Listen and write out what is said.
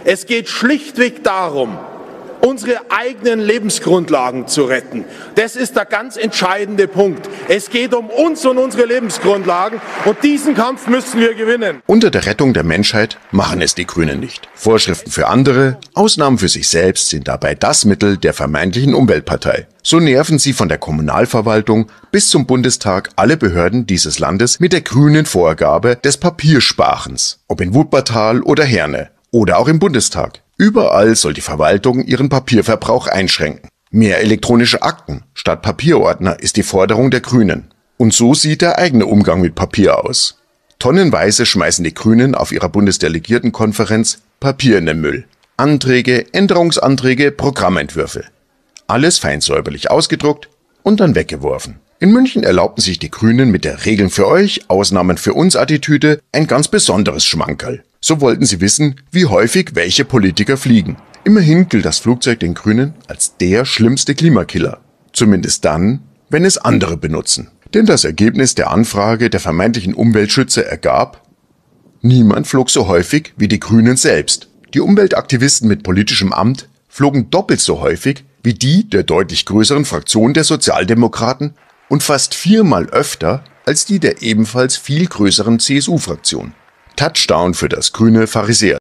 Es geht schlichtweg darum, unsere eigenen Lebensgrundlagen zu retten. Das ist der ganz entscheidende Punkt. Es geht um uns und unsere Lebensgrundlagen und diesen Kampf müssen wir gewinnen. Unter der Rettung der Menschheit machen es die Grünen nicht. Vorschriften für andere, Ausnahmen für sich selbst sind dabei das Mittel der vermeintlichen Umweltpartei. So nerven sie von der Kommunalverwaltung bis zum Bundestag alle Behörden dieses Landes mit der grünen Vorgabe des Papiersparens. Ob in Wuppertal oder Herne oder auch im Bundestag. Überall soll die Verwaltung ihren Papierverbrauch einschränken. Mehr elektronische Akten statt Papierordner ist die Forderung der Grünen. Und so sieht der eigene Umgang mit Papier aus. Tonnenweise schmeißen die Grünen auf ihrer Bundesdelegiertenkonferenz Papier in den Müll. Anträge, Änderungsanträge, Programmentwürfe. Alles fein säuberlich ausgedruckt und dann weggeworfen. In München erlaubten sich die Grünen mit der Regeln für euch, Ausnahmen für uns Attitüde ein ganz besonderes Schmankerl. So wollten sie wissen, wie häufig welche Politiker fliegen. Immerhin gilt das Flugzeug den Grünen als der schlimmste Klimakiller. Zumindest dann, wenn es andere benutzen. Denn das Ergebnis der Anfrage der vermeintlichen Umweltschützer ergab: Niemand flog so häufig wie die Grünen selbst. Die Umweltaktivisten mit politischem Amt flogen doppelt so häufig wie die der deutlich größeren Fraktion der Sozialdemokraten und fast 4-mal öfter als die der ebenfalls viel größeren CSU-Fraktion. Touchdown für das grüne Pharisäer.